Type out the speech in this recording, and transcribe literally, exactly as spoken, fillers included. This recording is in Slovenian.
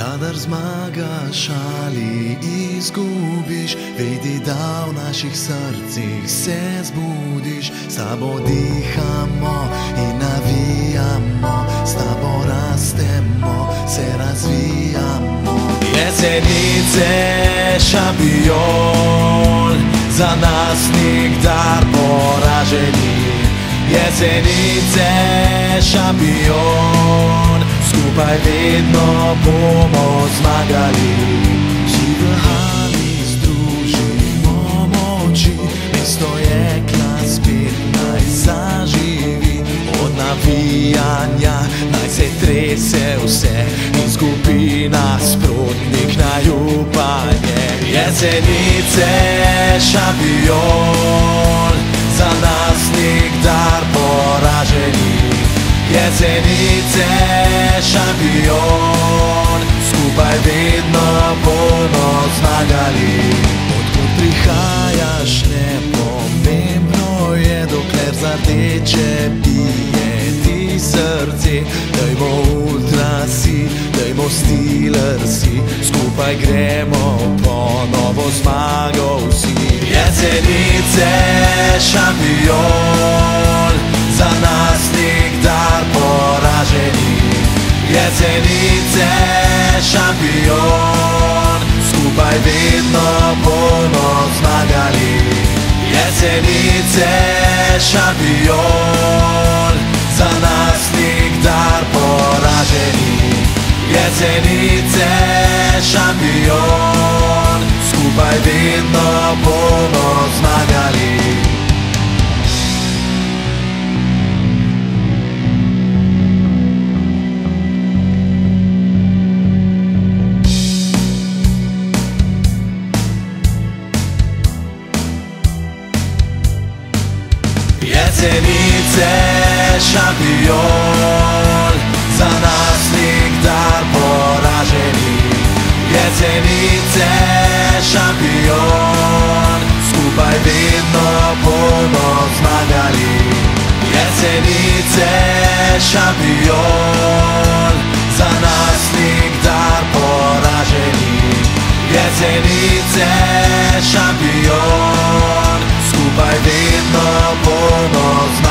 Kadar zmagaš ali izgubiš, vedi, da v naših srcih se zbudiš. S tabo dihamo in navijamo, s tabo rastemo, se razvijamo. Jesenice, šampion, za nas nikdar poraženi. Jesenice, šampion, skupaj vedno bomo zmagali. Vsi v hali združimo moči, mesto jekla spet naj zaživi. Od navijanja naj se trese vse in izgubi nasprotnik naj upanje. Jesenice, šampion, za nas nikdar poraženi. Jesenice, šampion, skupaj vedno bomo zmagali. Odkud prihajaš, nepomembno je, dokler zateče bije ti srce. Dajmo ultrasi, dajmo stilersi, skupaj gremo po novo zmago vsi. Jesenice, šampion, za nas nikdar poraženi. Jesenice, šampion, skupaj vedno bomo zmagali. Jesenice, šampion, za nas nikdar poraženi. Jesenice, šampion, skupaj vedno bomo zmagali. Jesenice, šampion, za nas nikdar poraženi. Jesenice, šampion, skupaj vedno bomo zmagali. Jesenice, šampion, za nas nikdar poraženi. Jesenice, šampion, skupaj vedno bomo zmagali.